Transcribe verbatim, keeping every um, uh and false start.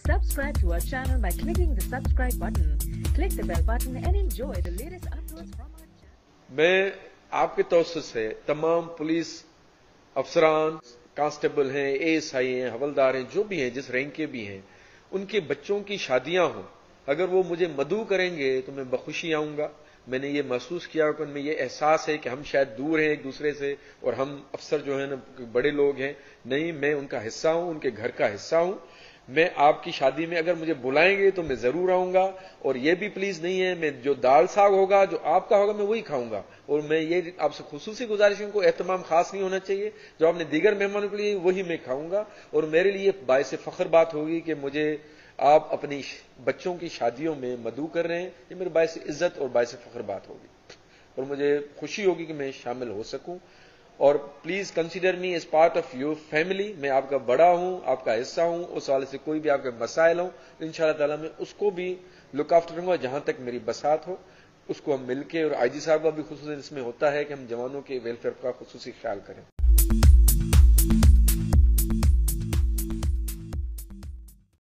Subscribe to our channel by clicking the subscribe button. Click the bell button and enjoy the latest uploads from our channel. मैं आपके तवज्जुह से तमाम police अफसरान, constable हैं, ASI हैं, हवलदार हैं, जो भी हैं, जिस रैंक के भी हैं, उनके बच्चों की शादियां हों, अगर वो मुझे मदऊ करेंगे तो मैं बखुशी आऊंगा। मैंने ये महसूस किया कि उनमें ये एहसास है कि हम शायद दूर हैं एक दूसरे से और हम अफसर जो है ना बड़े लोग हैं। नहीं, मैं उनका हिस्सा हूं, उनके घर का हिस्सा हूं। मैं आपकी शादी में अगर मुझे बुलाएंगे तो मैं जरूर आऊंगा। और ये भी प्लीज नहीं है, मैं जो दाल साग होगा, जो आपका होगा, मैं वही खाऊंगा। और मैं ये आपसे खुसूसी गुजारिश को एहतमाम खास नहीं होना चाहिए, जो आपने दीगर मेहमानों के लिए वही मैं खाऊंगा। और मेरे लिए बायसे फख्र बात होगी कि मुझे आप अपनी बच्चों की शादियों में मदऊ कर रहे हैं। ये मेरे बायसे इज्जत और बायसे फख्र बात होगी और मुझे खुशी होगी कि मैं शामिल हो सकूं। और please consider me as part of your family. मैं आपका बड़ा हूं, आपका हिस्सा हूं। उस वाले से कोई भी आपके मसाइल हो तो इंशाअल्लाह ताला मैं उसको भी लुक आफ्टर करूंगा जहां तक मेरी बसात हो। उसको हम मिलकर, और आईजी साहब का भी खुसूसन इसमें होता है कि हम जवानों के वेलफेयर का खुसूसी ख्याल करें।